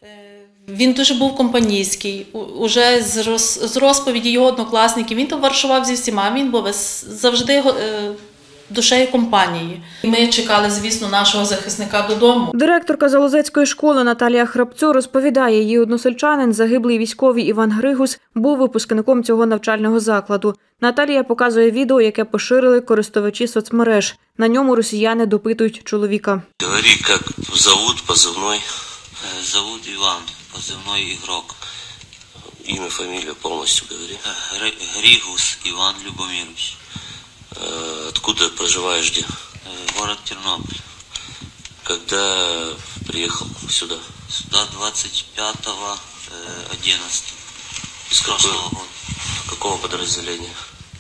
Він дуже був компанійський. Уже з розповіді його однокласників, він товаришував зі всіма, він був завжди душею компанії. Ми чекали, звісно, нашого захисника додому. Директорка Залозецької школи Наталія Храпцьо розповідає, її односельчанин, загиблий військовий Іван Григус, був випускником цього навчального закладу. Наталія показує відео, яке поширили користувачі соцмереж. На ньому росіяни допитують чоловіка. Говори, як зовут, позивний. Зовут Іван, позивний Ігрок. Ім'я, фамілія повністю говори. Григус Іван Любомирович. Откуда проживаешь, где? Город Тернополь. Когда приехал сюда? Сюда 25.11. Из прошлого года. Какого подразделения?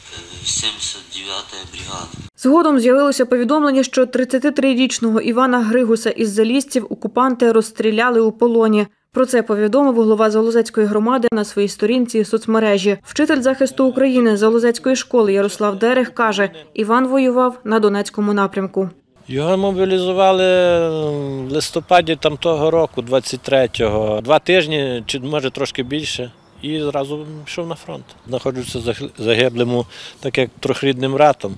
79-я бригада. Згодом з'явилося повідомлення, що 33-річного Івана Григуса із Залізців окупанти розстріляли у полоні. Про це повідомив голова Залозецької громади на своїй сторінці соцмережі. Вчитель захисту України Залозецької школи Ярослав Дерех каже, Іван воював на Донецькому напрямку. Його мобілізували в листопаді того року, 23-го. 2 тижні, чи може трошки більше. І зразу пішов на фронт. Знаходжуся загиблим, так як трьохрідним братом.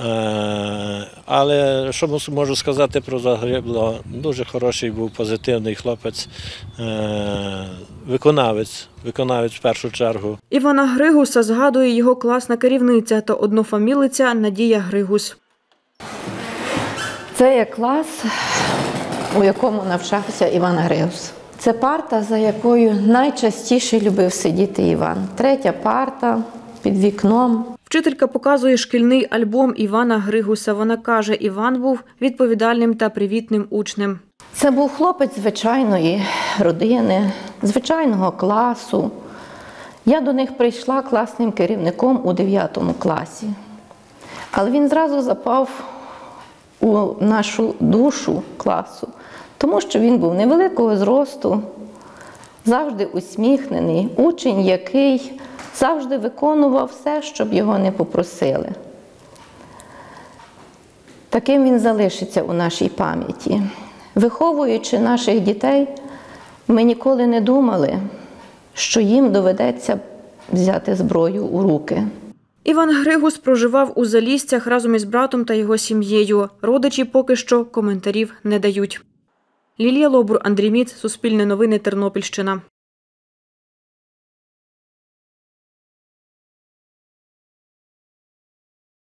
Але що можу сказати про загиблого? Дуже хороший був, позитивний хлопець, виконавець в першу чергу. Івана Григуса згадує його класна керівниця та однофамілиця Надія Григус. Це є клас, у якому навчався Іван Григус. Це парта, за якою найчастіше любив сидіти Іван. 3-я парта під вікном. Вчителька показує шкільний альбом Івана Григуса. Вона каже, Іван був відповідальним та привітним учнем. Це був хлопець звичайної родини, звичайного класу. Я до них прийшла класним керівником у 9 класі. Але він зразу запав у нашу душу класу. Тому що він був невеликого зросту, завжди усміхнений, учень, який завжди виконував все, щоб його не попросили. Таким він залишиться у нашій пам'яті. Виховуючи наших дітей, ми ніколи не думали, що їм доведеться взяти зброю у руки. Іван Григус проживав у Залізцях разом із братом та його сім'єю. Родичі поки що коментарів не дають. Лілія Лобур, Андрій Міц, Суспільне новини, Тернопільщина.